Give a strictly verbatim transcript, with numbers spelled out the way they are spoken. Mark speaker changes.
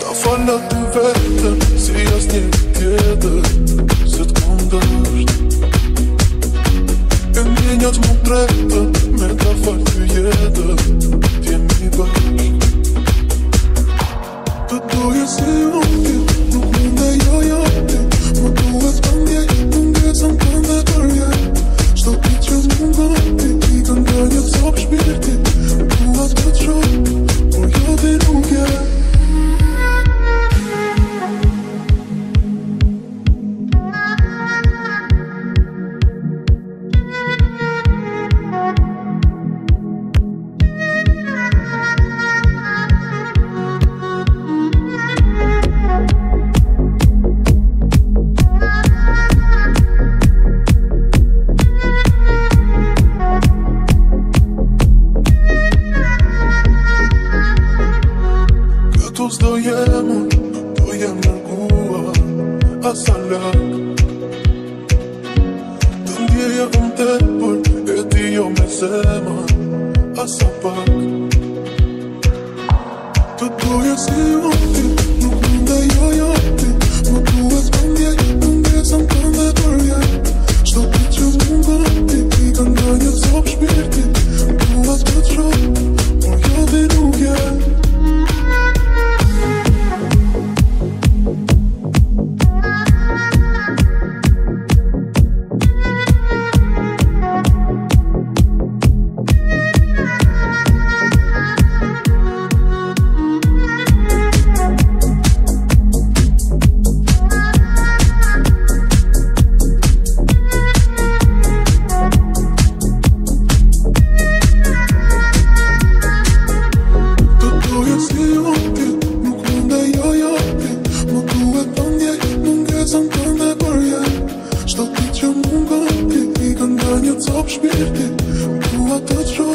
Speaker 1: Fala të vetën, si as një tjetër, se t'kom dësht. E ndjenjat më tretën, me ta falë të jetën, t'jemi bashk. Të doje si unë, nuk mund e jo jo ti. Më duhet këndje, mungesën kënde kërje. Shto ti që mungon ti, ti kënda një cop shpirti. Duhet të të shoh, por jo ti nuk je. S'do jem unë, do jem nërgua asa lak. Të ndjeja unë tepër, e ti jo me zemër asa pak. Të doje si unë ti, nuk mund e jo jo ti. Më duhet këndje, mungesën kënde kërje. Shto ti që mungon ti, ti kënda një cop shpirti. Duhet të të shoh, por jo ti nuk je. Shto ti që mungon ti, i kënda një cop shpirti. Dua të të shoh,